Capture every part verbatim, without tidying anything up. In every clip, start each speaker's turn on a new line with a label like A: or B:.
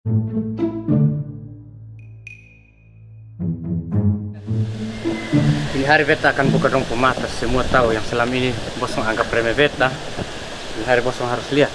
A: Ini hari beta akan buka dong pemata. Semua tahu yang selama ini bosong anggap remeh beta. Ini hari bosong harus lihat.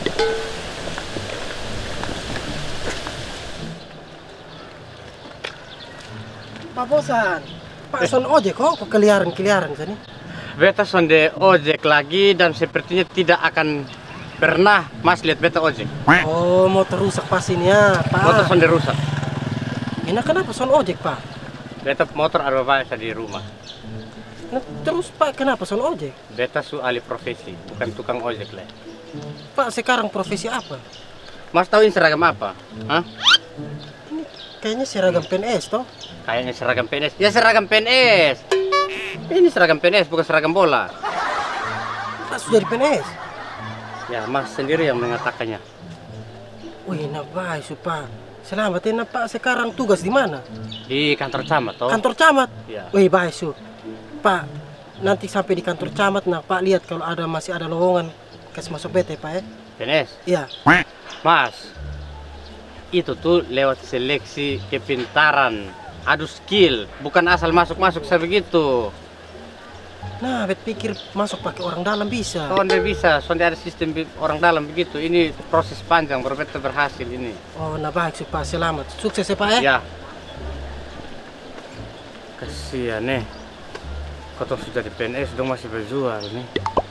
B: Pak Bosan, Pak son ojek kok keliaran-keliaran sini.
A: Beta sonde ojek lagi dan sepertinya tidak akan pernah mas lihat beta ojek.
B: Oh, motor rusak pas ini ya, Pak.
A: Motor sonde rusak.
B: Ini kenapa son ojek, Pak?
A: Beta motor ada banyak di rumah.
B: Nah, terus Pak kenapa son ojek?
A: Beta su ahli profesi, bukan tukang ojek lah.
B: Pak sekarang profesi apa?
A: Mas tahu ini seragam apa? Hah?
B: Ini kayaknya seragam P N S toh?
A: Kayaknya seragam P N S. Ya seragam P N S. Ini seragam P N S bukan seragam bola.
B: Pak sudah di P N S?
A: Ya mas sendiri yang mengatakannya.
B: Wih, nah baik su Pak. Selamat ya, nah, Pak sekarang tugas di mana?
A: Di kantor camat toh.
B: Kantor camat?
A: Ya.
B: Wih, baik su. Pak, nanti sampai di kantor camat, nah Pak lihat kalau ada masih ada lowongan kasih masuk B T Pak ya.
A: P N S?
B: Iya.
A: Mas, itu tuh lewat seleksi kepintaran, adu skill, bukan asal masuk-masuk saya begitu.
B: Nah, bet pikir masuk pakai orang dalam bisa.
A: Oh, anda bisa, soalnya ada sistem orang dalam begitu. Ini proses panjang baru beta berhasil ini.
B: Oh, nah baik su Pak, selamat. Sukses ya Pak ya.
A: Ya. Kasihan nih. Kau sudah di P N S dong masih berjuang nih.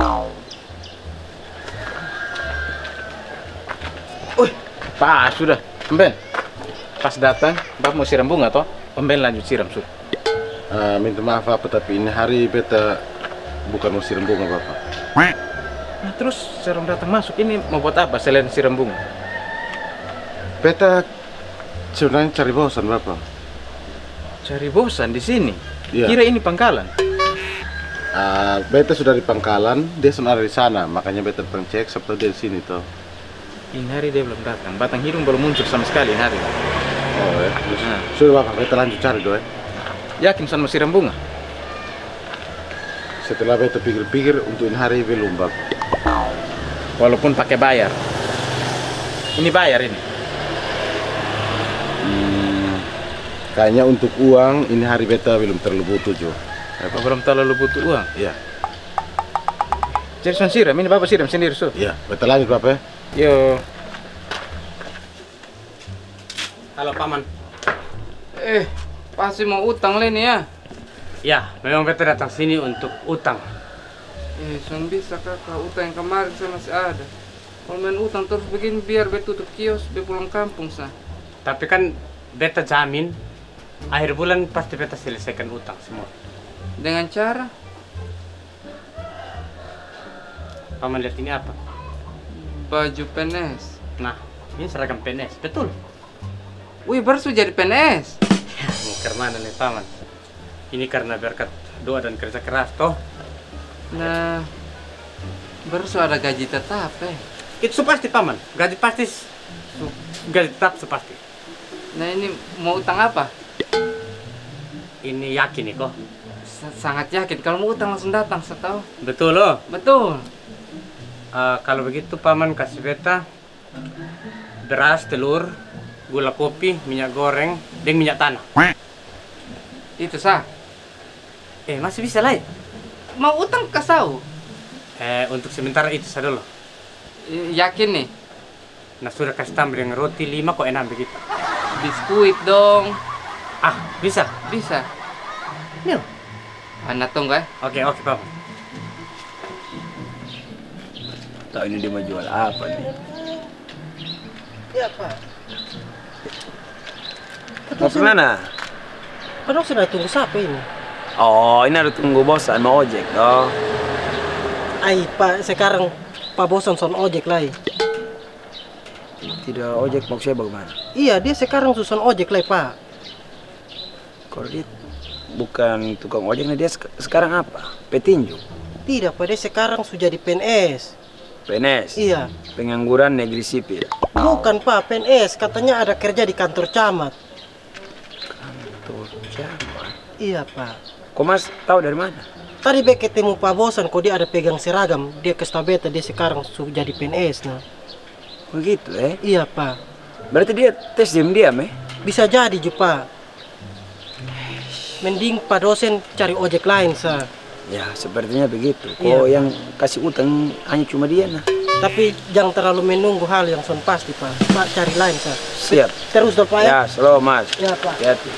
C: Wih, Pak sudah, Pemben. Pas datang, Bapak mau siram bunga toh? Pemben lanjut siram sudah.
D: Uh, minta maaf apa tapi ini hari beta bukan mau siram bunga Bapak.
C: Nah terus siram datang masuk ini mau buat apa selain siram bunga?
D: Beta sebenarnya cari bosan Bapak.
C: Cari bosan di sini.
D: Iya.
C: Kira ini pangkalan.
D: Uh, beta sudah di pangkalan, dia sudah ada di sana, makanya beta cek seperti dia di sini toh.
C: Ini hari dia belum datang, batang hidung belum muncul sama sekali ini hari.
D: Oh ya, terus,
C: Nah.
D: sudah Bapak, beta lanjut cari doa.
C: Yakin sama siram bunga?
D: Setelah beta pikir-pikir untuk ini hari belum Bapak.
C: Walaupun pakai bayar. Ini bayar ini.
D: Hmm, kayaknya untuk uang ini hari beta belum terlalu butuh Jo.
C: Apa belum terlalu butuh uang?
D: Iya,
C: Jadi son siram, ini Bapak siram sendiri so.
D: iya, beta lanjut Bapak ya.
C: Yo.
A: Halo paman.
E: Eh, pasti mau utang Len ya?
A: Ya, memang beta datang sini untuk utang.
E: Eh, son bisa kakak utang yang kemarin saya masih ada. Kalau main utang terus begini biar beta tutup kios, beta pulang kampung sah.
A: Tapi kan beta jamin akhir bulan pasti beta selesaikan utang semua.
E: Dengan cara?
A: Paman lihat ini apa?
E: Baju P N S.
A: Nah, ini seragam P N S, betul.
E: Wih, baru sudah jadi P N S.
A: Ya, mau ke mana nih paman? Ini karena berkat doa dan kerja keras toh.
E: Nah, baru sudah ada gaji tetap eh.
A: Itu pasti paman, gaji pasti, su- gaji tetap sepasti.
E: Nah ini mau utang apa?
A: Ini yakin nih kok.
E: S- Sangat yakin kalau mau utang langsung datang, saya tahu.
A: Betul loh.
E: Betul.
A: Uh, kalau begitu paman kasih beta beras, telur, gula kopi, minyak goreng, dan minyak tanah.
E: Itu sah.
A: Eh masih bisa lah.
E: Mau utang kasau?
A: Eh untuk sementara itu saja dulu.
E: Y- Yakin nih?
A: Nah sudah kasih tambah dengan roti lima kok enam begitu.
E: Biskuit dong.
A: Ah bisa.
E: Bisa.
A: Nil.
E: Anak tunggu ya.
A: Oke oke paman.
F: Tahu ini dia mau jual apa nih?
B: Iya Pak.
F: Mau kemana?
B: Padahal sudah tunggu siapa ini?
F: Oh, ini ada tunggu bosan mau ojek toh.
B: Ai Pak, sekarang Pak Bosan son ojek lagi.
F: Tidak ojek maksudnya bagaimana?
B: Iya, dia sekarang susun ojek lagi Pak.
F: Kalau dia bukan tukang ojek, nah dia sek- sekarang apa? Petinju?
B: Tidak Pak, dia sekarang sudah di P N S.
F: P N S?
B: Iya.
F: Pengangguran negeri sipil.
B: Bukan Pak, P N S. Katanya ada kerja di kantor camat.
F: Kantor camat?
B: Iya Pak.
F: Kok Mas tahu dari mana?
B: Tadi Bek ketemu Pak Bosan, kok dia ada pegang seragam. Dia ke Stabeta, dia sekarang sudah jadi P N S nah.
F: Begitu eh?
B: Iya Pak.
F: Berarti dia tes diam-diam eh?
B: Bisa jadi Jupa. Mending Pak dosen cari ojek lain sa.
F: Ya sepertinya begitu. Kok
B: Iya.
F: yang kasih utang hanya cuma dia nah.
B: Tapi jangan terlalu menunggu hal yang son pasti Pak. Pak cari lain sa.
F: Siap.
B: Terus dong Pak ya.
F: Ya, slow mas.
B: Ya Pak.
F: Hati-hati.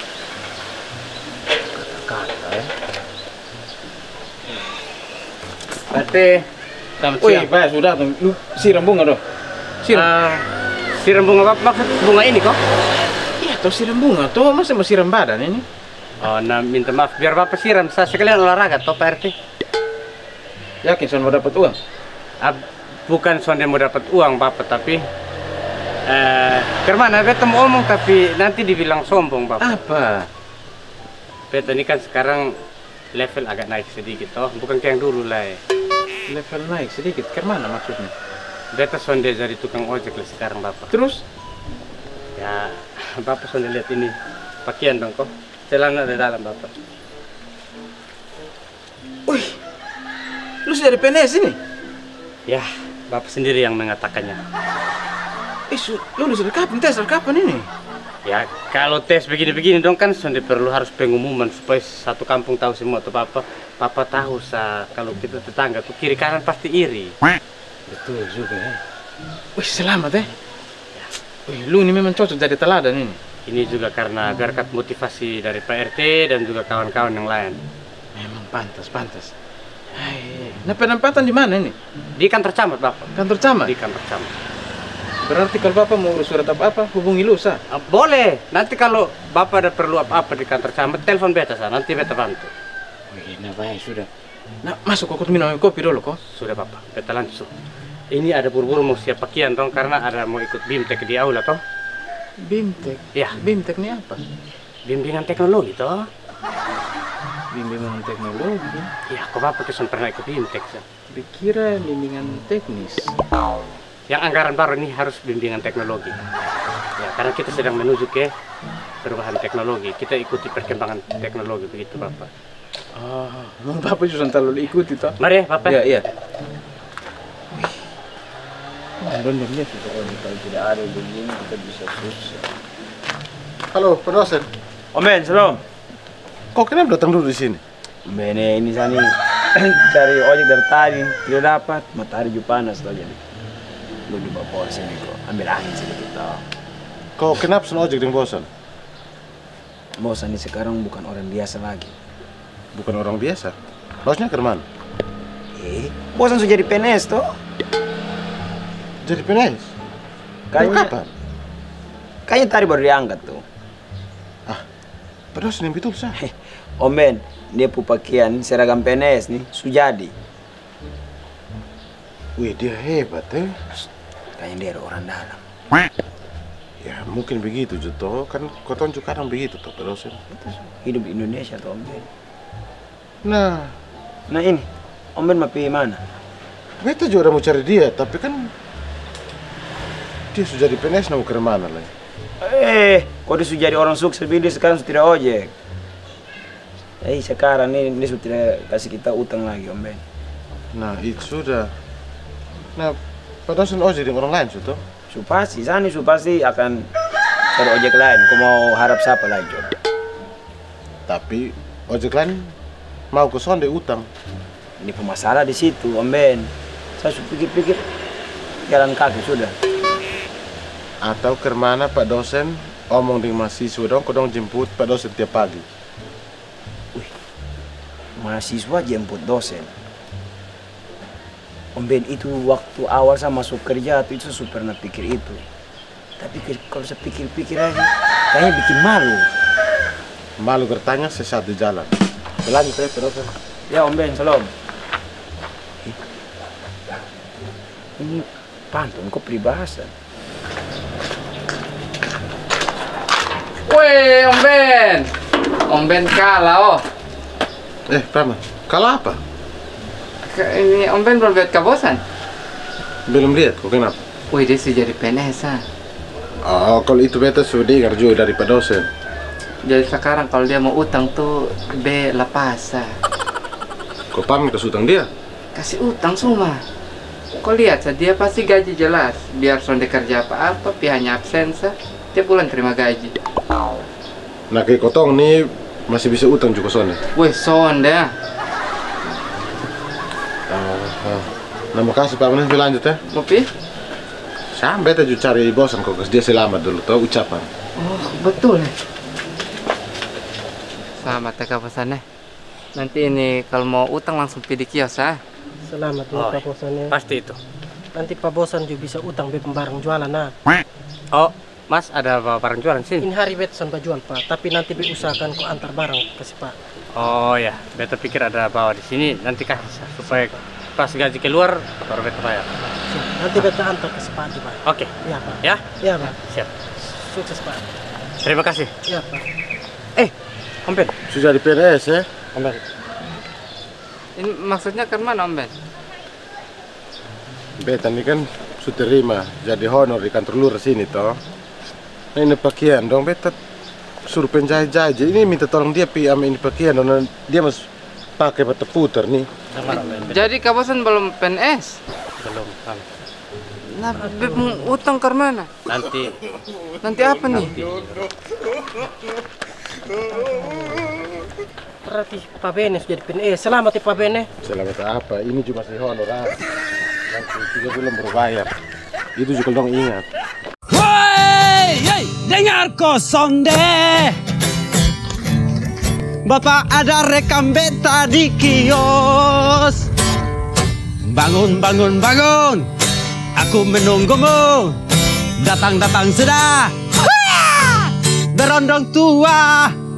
C: Kata ya.
A: Berarti selamat
C: Wih,
A: siang.
C: Pak, sudah tuh. Lu siram bunga dong. Siram.
A: Ah, siram bunga apa maksud bunga ini kok?
C: Iya, tuh siram bunga tuh. Masa mau siram badan ini?
A: Oh, nah minta maaf biar Bapak siram saya sekalian olahraga toh Pak R T.
C: Yakin son mau dapat uang?
A: Ah, bukan sonde mau dapat uang Bapak tapi eh kemana beta mau omong tapi nanti dibilang sombong Bapak.
C: Apa?
A: Beta ini kan sekarang level agak naik sedikit toh, bukan kayak yang dulu lah ya.
C: Level naik sedikit. Ke mana maksudnya?
A: Beta sonde jadi tukang ojek lah sekarang Bapak.
C: Terus?
A: Ya, Bapak sonde lihat ini pakaian dong kok. Celana di dalam Bapak.
C: Wih, lu sudah di P N S ini?
A: Ya, Bapak sendiri yang mengatakannya.
C: Eh, su lulus dari kapan? Tes dari kapan ini?
A: Ya, kalau tes begini-begini dong kan sonde perlu harus pengumuman supaya satu kampung tahu semua tuh Bapak. Bapak tahu sa kalau kita tetangga tuh kiri kanan pasti iri.
C: Betul juga ya. Wih, selamat ya. Wih, lu ini memang cocok jadi teladan ini.
A: Ini juga karena berkat motivasi dari Pak R T dan juga kawan-kawan yang lain.
C: Memang pantas, pantas. Hai, nah penempatan di mana ini?
A: Di kantor camat Bapak.
C: Kantor camat?
A: Di kantor camat.
C: Berarti kalau Bapak mau urus surat apa-apa, hubungi lu, Sa.
A: Ah, boleh. Nanti kalau Bapak ada perlu apa-apa di kantor camat, telepon beta sa. Nanti beta bantu.
C: Wih, nah baik, sudah. Nah, masuk kok minum kopi dulu kok.
A: Sudah Bapak. Beta langsung. Ini ada buru-buru mau siap pakaian dong karena ada mau ikut BIMTEK di aula toh.
C: Bimtek.
A: Ya,
C: Bimtek ini apa?
A: bimbingan teknologi toh.
C: Bimbingan teknologi.
A: Ya, kok Bapak kesan pernah ikut BIMTEK sa.
C: Dikira bimbingan teknis.
A: Yang anggaran baru ini harus bimbingan teknologi. Ya, karena kita sedang menuju ke perubahan teknologi. Kita ikuti perkembangan teknologi begitu Bapak.
C: Ah, oh, Bapak juga terlalu ikuti toh.
A: Mari ya Bapak.
C: Iya, iya.
F: Benar lihat pokoknya kalau tidak ada begini kita bisa susah.
D: Halo, Pak dosen.
F: Om Ben, salam.
D: Kok kenapa datang dulu di sini?
F: Ben, ini saya nih cari ojek dari tadi tidak dapat. Matahari juga panas tau jadi. Lu di bawah sini kok ambil angin sedikit tau.
D: Kok kenapa sen ojek dengan bosan?
F: Bosan ini sekarang bukan orang biasa lagi.
D: Bukan orang biasa. Bosnya ke mana?
F: Eh, bosan sudah jadi P N S toh?
D: Jadi P N S? Dari
F: Kayaknya,
D: kapan?
F: kayaknya tadi baru diangkat tuh.
D: Pak dosen yang betul, Sa.
F: Om Ben, dia pu pakaian seragam P N S nih, Sujadi.
D: Wih, dia hebat, eh.
F: Kayaknya dia ada orang dalam.
D: Ya, mungkin begitu, Juto. Kan koton juga kadang begitu, toh, Pak dosen.
F: Hidup di Indonesia tuh Om Ben.
D: Nah,
F: Nah ini, Om Ben mau pilih mana?
D: beta juga udah mau cari dia, tapi kan dia sudah di P N S, mau ke mana lagi?
F: Eh, kok dia sudah jadi orang sukses, dia sekarang sudah tidak ojek. Eh, sekarang nih dia sudah tidak kasih kita utang lagi Om Ben.
D: Nah, itu sudah. Nah, Pak dosen ojek dengan orang lain, Juto.
F: Su pasti, Sani su pasti akan cari ojek lain. Kau mau harap siapa lagi coba?
D: Tapi ojek lain mau ke sonde utang.
F: Ini pemasalah di situ Om Ben. Saya sudah pikir-pikir jalan kaki sudah.
D: Atau ke mana Pak dosen omong dengan mahasiswa dong, kau dong jemput Pak dosen tiap pagi.
F: Mahasiswa jemput dosen. Om Ben, itu waktu awal saya masuk kerja tuh itu saya pernah pikir itu. Tapi ke- kalau saya pikir-pikir lagi, kayaknya bikin malu.
D: Malu bertanya sesat di jalan. Lanjut ya Pak dosen.
F: Ya Om Ben, salam. Eh, Ini pantun kok peribahasa.
E: Woi, Om Ben. Om Ben kalah, oh.
D: Eh, Prama, kalau apa?
E: Ke- Ini Om Ben belum lihat kabosan.
D: Belum lihat, kok kenapa?
E: Wih, dia sih jadi P N S, ah.
D: Oh, kalau itu beta sudah dengar juga dari Pak dosen.
E: Jadi sekarang kalau dia mau utang tuh B lepas, ah.
D: Kau pamit ke utang dia?
E: Kasih utang semua. Kau lihat, sa, dia pasti gaji jelas. Biar sonde kerja apa-apa, pihaknya absen, sa. Tiap bulan terima gaji.
D: Nah kayak kotong nih masih bisa utang juga sonde.
E: Weh, sonde.
D: Uh, uh. Nah makasih Pak, mana lanjut ya?
E: Mau pi?
D: Sampai tadi cari bosan kok, dia selamat dulu, tahu ucapan.
E: Oh, betul. Selamat ya kawasannya. Nanti ini kalau mau utang langsung pergi di kios, ah.
B: Selamat ya
A: Oh,
B: Pak Bosannya.
A: Pasti itu.
B: Nanti Pak Bosan juga bisa utang beb barang jualan nah.
A: Oh, Mas ada apa barang jualan sini?
B: Ini hari bet son jual Pak, tapi nanti be usahakan kok antar barang kasih Pak.
A: Oh ya, beta pikir ada bawa di sini, nanti kasih supaya pas gaji keluar baru beta bayar.
B: Siap. Nanti beta antar kasih Pak aja Pak.
A: Oke,
B: Iya Pak.
A: ya,
B: Iya Pak.
A: siap.
B: Sukses Pak.
A: Terima kasih.
B: Iya Pak.
A: Eh, Om Ben,
D: Sudah di P N S ya?
A: Om Ben.
E: Ini maksudnya ke mana, Om Ben?
D: Beta ini kan sudah terima jadi honor di kantor lurah sini toh. Nah ini pakaian dong, beta suruh penjahit-jahit. Ini minta tolong dia pi ama ini pakaian dong, dia mas pakai bata putar nih.
A: Sama Om Ben.
E: Jadi kawasan belum P N S?
A: Belum, Om.
E: Nah, Beb mau utang ke mana?
A: Nanti,
E: Nanti apa nih?
B: Berarti Pak Bene sudah di P N S. Selamat ya Pak Bene.
D: Selamat apa? Ini cuma masih honor ah. Nanti juga belum berbayar. Itu juga dong ingat.
G: Woi, hey, dengar kau sonde. Bapak ada rekam beta di kios. Bangun, bangun, bangun. Aku menunggumu. Datang, datang sudah. Berondong tua.